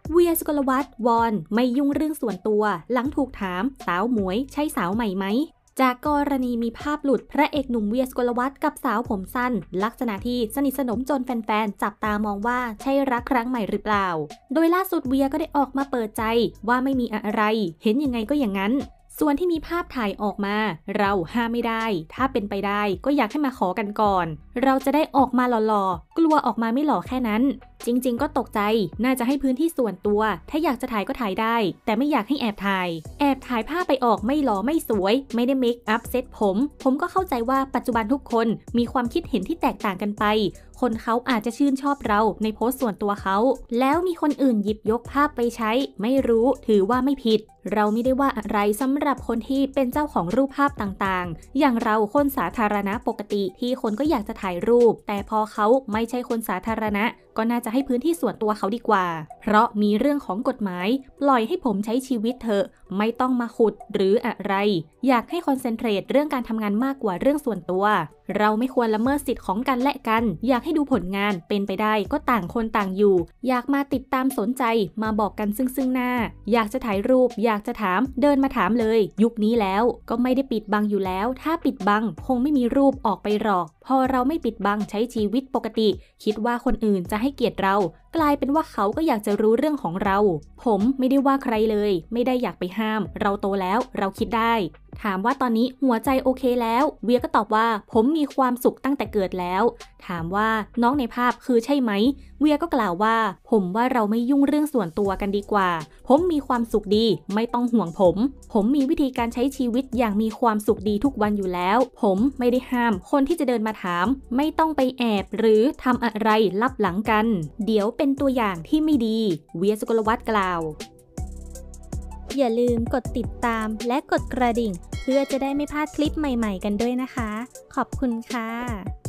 เวีย สุกลวัฒน์วอนไม่ยุ่งเรื่องส่วนตัวหลังถูกถามสาวหมวยใช่สาวใหม่ไหมจากกรณีมีภาพหลุดพระเอกหนุ่มเวีย สุกลวัฒน์กับสาวผมสั้นลักษณะที่สนิทสนมจนแฟนๆจับตามองว่าใช่รักครั้งใหม่หรือเปล่าโดยล่าสุดเวียก็ได้ออกมาเปิดใจว่าไม่มีอะไรเห็นยังไงก็อย่างนั้นส่วนที่มีภาพถ่ายออกมาเราห้ามไม่ได้ถ้าเป็นไปได้ก็อยากให้มาขอกันก่อนเราจะได้ออกมาหล่อๆกลัวออกมาไม่หล่อแค่นั้นจริงๆก็ตกใจน่าจะให้พื้นที่ส่วนตัวถ้าอยากจะถ่ายก็ถ่ายได้แต่ไม่อยากให้แอบถ่ายภาพไปออกไม่หล่อไม่สวยไม่ได้เมคอัพเซ็ตผมก็เข้าใจว่าปัจจุบันทุกคนมีความคิดเห็นที่แตกต่างกันไปคนเขาอาจจะชื่นชอบเราในโพสต์ส่วนตัวเขาแล้วมีคนอื่นหยิบยกภาพไปใช้ไม่รู้ถือว่าไม่ผิดเราไม่ได้ว่าอะไรสำหรับคนที่เป็นเจ้าของรูปภาพต่างๆอย่างเราคนสาธารณะปกติที่คนก็อยากจะถ่ายรูปแต่พอเขาไม่ใช่คนสาธารณะก็น่าจะให้พื้นที่ส่วนตัวเขาดีกว่าเพราะมีเรื่องของกฎหมายปล่อยให้ผมใช้ชีวิตเถอะไม่ต้องมาขุดหรืออะไรอยากให้คอนเซนเทรตเรื่องการทำงานมากกว่าเรื่องส่วนตัวเราไม่ควรละเมิดสิทธิ์ของกันและกันอยากให้ดูผลงานเป็นไปได้ก็ต่างคนต่างอยู่อยากมาติดตามสนใจมาบอกกันซึ่งหน้าอยากจะถ่ายรูปอยากจะถามเดินมาถามเลยยุคนี้แล้วก็ไม่ได้ปิดบังอยู่แล้วถ้าปิดบังคงไม่มีรูปออกไปหรอกพอเราไม่ปิดบังใช้ชีวิตปกติคิดว่าคนอื่นจะให้เกียรติเรากลายเป็นว่าเขาก็อยากจะรู้เรื่องของเราผมไม่ได้ว่าใครเลยไม่ได้อยากไปห้ามเราโตแล้วเราคิดได้ถามว่าตอนนี้หัวใจโอเคแล้วเวียก็ตอบว่าผมมีความสุขตั้งแต่เกิดแล้วถามว่าน้องในภาพคือใช่ไหมเวียก็กล่าวว่าผมว่าเราไม่ยุ่งเรื่องส่วนตัวกันดีกว่าผมมีความสุขดีไม่ต้องห่วงผมมีวิธีการใช้ชีวิตอย่างมีความสุขดีทุกวันอยู่แล้วผมไม่ได้ห้ามคนที่จะเดินมาถามไม่ต้องไปแอบหรือทำอะไรลับหลังกันเดี๋ยวเป็นตัวอย่างที่ไม่ดีเวีย สุกลวัฒน์กล่าวอย่าลืมกดติดตามและกดกระดิ่งเพื่อจะได้ไม่พลาดคลิปใหม่ๆกันด้วยนะคะขอบคุณค่ะ